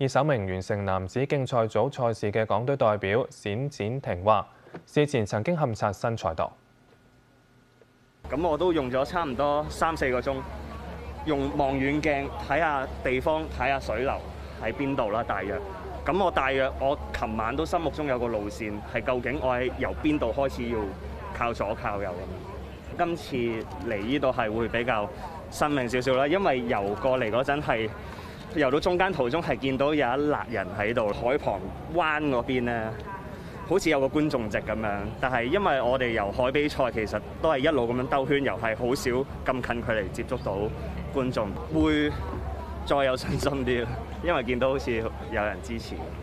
而首名完成男子競賽組賽事嘅港隊代表冼展廷話，事前曾經勘察新賽道。 咁我都用咗差唔多3-4個鐘，用望遠鏡睇下地方，睇下水流喺邊度啦，大約。咁我琴晚都心目中有個路線，係究竟我係由邊度開始要靠左靠右咁。今次嚟呢度係會比較生命少少啦，因為游過嚟嗰陣係游到中間途中係見到有一列人喺度，海旁灣嗰邊咧，好似有個觀眾席咁樣。但係因為我哋游海比賽，其實都係一路咁樣兜圈游，係好少咁近距離接觸到觀眾，會再有信心啲，因為見到好似有人支持。